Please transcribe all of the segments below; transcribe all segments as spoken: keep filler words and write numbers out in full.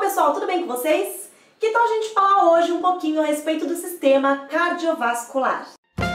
pessoal, tudo bem com vocês? Que tal a gente falar hoje um pouquinho a respeito do sistema cardiovascular?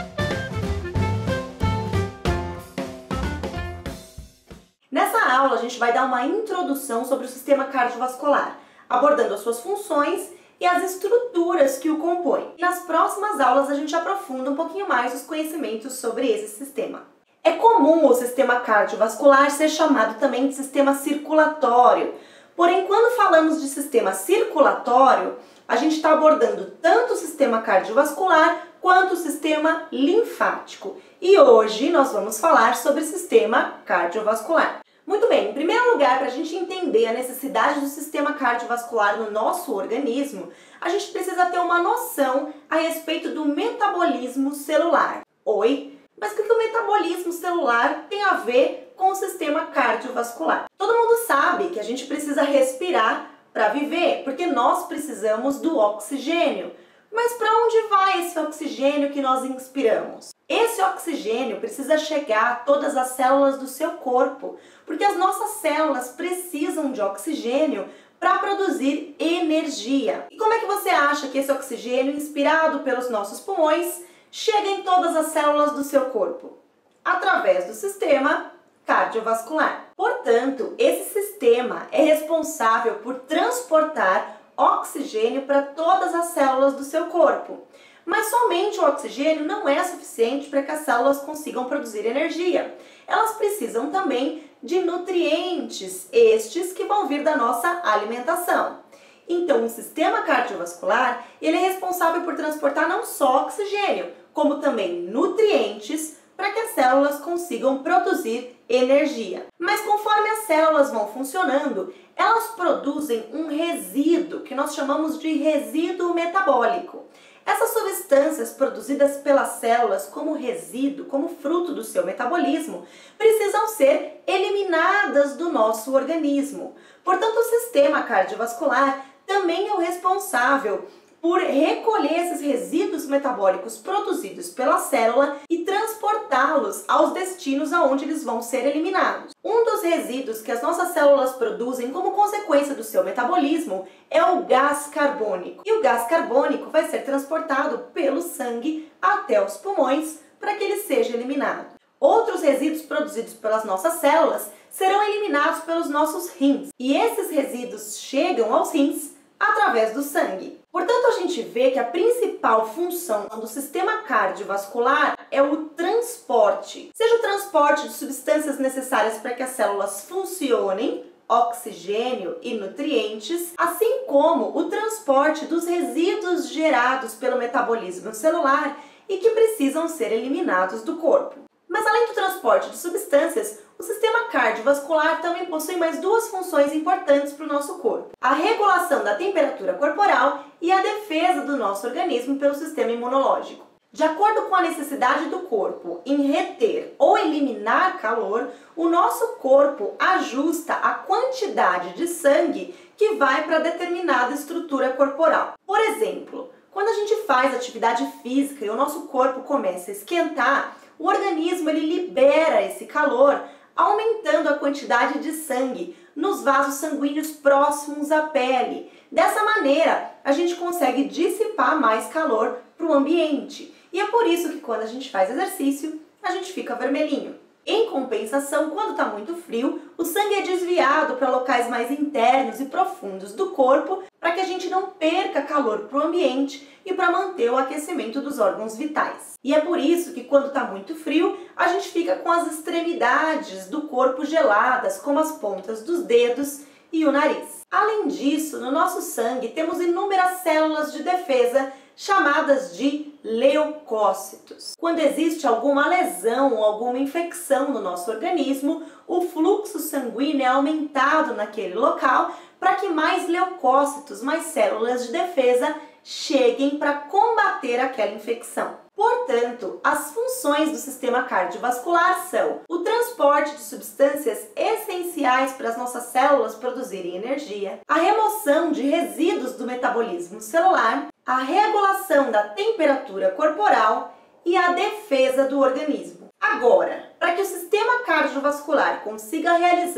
Nessa aula a gente vai dar uma introdução sobre o sistema cardiovascular, abordando as suas funções e as estruturas que o compõem. E nas próximas aulas a gente aprofunda um pouquinho mais os conhecimentos sobre esse sistema. É comum o sistema cardiovascular ser chamado também de sistema circulatório. Porém, quando falamos de sistema circulatório, a gente está abordando tanto o sistema cardiovascular quanto o sistema linfático. E hoje nós vamos falar sobre o sistema cardiovascular. Muito bem, em primeiro lugar, para a gente entender a necessidade do sistema cardiovascular no nosso organismo, a gente precisa ter uma noção a respeito do metabolismo celular. Oi? Mas o que o metabolismo celular tem a ver com o sistema cardiovascular? Todo mundo sabe que a gente precisa respirar para viver, porque nós precisamos do oxigênio. Mas para onde vai esse oxigênio que nós inspiramos? Esse oxigênio precisa chegar a todas as células do seu corpo, porque as nossas células precisam de oxigênio para produzir energia. E como é que você acha que esse oxigênio inspirado pelos nossos pulmões chega em todas as células do seu corpo? Através do sistema cardiovascular. Portanto, esse sistema é responsável por transportar oxigênio para todas as células do seu corpo. Mas somente o oxigênio não é suficiente para que as células consigam produzir energia. Elas precisam também de nutrientes, estes que vão vir da nossa alimentação. Então, o sistema cardiovascular, ele é responsável por transportar não só oxigênio, como também nutrientes para que as células consigam produzir energia. Mas conforme as células vão funcionando, elas produzem um resíduo que nós chamamos de resíduo metabólico. Essas substâncias produzidas pelas células como resíduo, como fruto do seu metabolismo, precisam ser eliminadas do nosso organismo. Portanto, o sistema cardiovascular também é o responsável por recolher esses resíduos metabólicos produzidos pela célula e transportá-los aos destinos aonde eles vão ser eliminados. Um dos resíduos que as nossas células produzem como consequência do seu metabolismo é o gás carbônico. E o gás carbônico vai ser transportado pelo sangue até os pulmões para que ele seja eliminado. Outros resíduos produzidos pelas nossas células serão eliminados pelos nossos rins. E esses resíduos chegam aos rins através do sangue. Portanto, a gente vê que a principal função do sistema cardiovascular é o transporte. Seja o transporte de substâncias necessárias para que as células funcionem, oxigênio e nutrientes, assim como o transporte dos resíduos gerados pelo metabolismo celular e que precisam ser eliminados do corpo. Mas além do transporte de substâncias, o sistema cardiovascular também possui mais duas funções importantes para o nosso corpo: a regulação da temperatura corporal e a defesa do nosso organismo pelo sistema imunológico. De acordo com a necessidade do corpo em reter ou eliminar calor, o nosso corpo ajusta a quantidade de sangue que vai para determinada estrutura corporal. Por exemplo, quando a gente faz atividade física e o nosso corpo começa a esquentar, o organismo ele libera esse calor, aumentando a quantidade de sangue nos vasos sanguíneos próximos à pele. Dessa maneira, a gente consegue dissipar mais calor para o ambiente. E é por isso que quando a gente faz exercício, a gente fica vermelhinho. Em compensação, quando está muito frio, o sangue é desviado para locais mais internos e profundos do corpo para que a gente não perca calor para o ambiente e para manter o aquecimento dos órgãos vitais. E é por isso que quando está muito frio, a gente fica com as extremidades do corpo geladas, como as pontas dos dedos e o nariz. Além disso, no nosso sangue temos inúmeras células de defesa chamadas de leucócitos. Quando existe alguma lesão ou alguma infecção no nosso organismo, o fluxo sanguíneo é aumentado naquele local para que mais leucócitos, mais células de defesa, cheguem para combater aquela infecção. Portanto, as funções do sistema cardiovascular são o transporte de substâncias essenciais para as nossas células produzirem energia, a remoção de resíduos do metabolismo celular, a regulação da temperatura corporal e a defesa do organismo. Agora, para que o sistema cardiovascular consiga realizar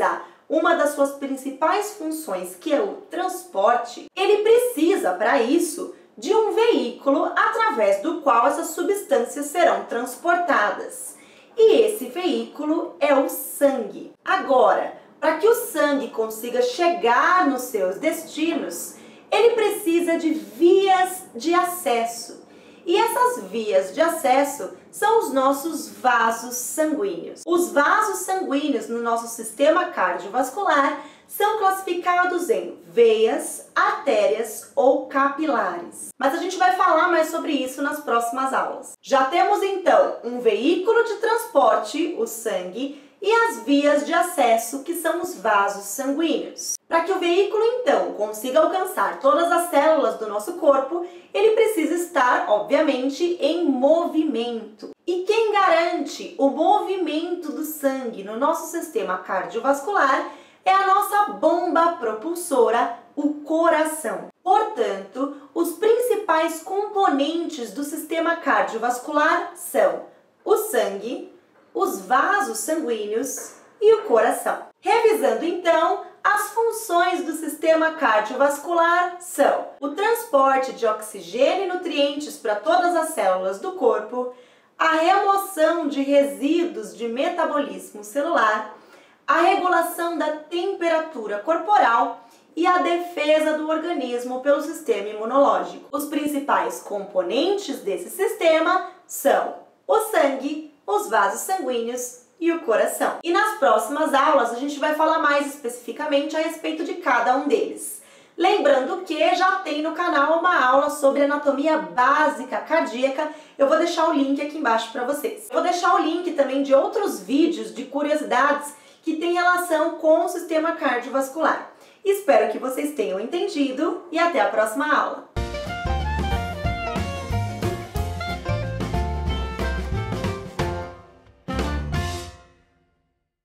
uma das suas principais funções, que é o transporte, ele precisa, para isso, de um veículo através do qual essas substâncias serão transportadas. E esse veículo é o sangue. Agora, para que o sangue consiga chegar nos seus destinos, ele precisa de vias de acesso. E essas vias de acesso são os nossos vasos sanguíneos. Os vasos sanguíneos no nosso sistema cardiovascular são classificados em veias, artérias ou capilares. Mas a gente vai falar mais sobre isso nas próximas aulas. Já temos então um veículo de transporte, o sangue, e as vias de acesso, que são os vasos sanguíneos. Para que o veículo, então, consiga alcançar todas as células do nosso corpo, ele precisa estar, obviamente, em movimento. E quem garante o movimento do sangue no nosso sistema cardiovascular é a nossa bomba propulsora, o coração. Portanto, os principais componentes do sistema cardiovascular são o sangue, os vasos sanguíneos e o coração. Revisando então, as funções do sistema cardiovascular são o transporte de oxigênio e nutrientes para todas as células do corpo, a remoção de resíduos de metabolismo celular, a regulação da temperatura corporal e a defesa do organismo pelo sistema imunológico. Os principais componentes desse sistema são o sangue, os vasos sanguíneos e o coração. E nas próximas aulas a gente vai falar mais especificamente a respeito de cada um deles. Lembrando que já tem no canal uma aula sobre anatomia básica cardíaca, eu vou deixar o link aqui embaixo para vocês. Eu vou deixar o link também de outros vídeos de curiosidades que têm relação com o sistema cardiovascular. Espero que vocês tenham entendido e até a próxima aula!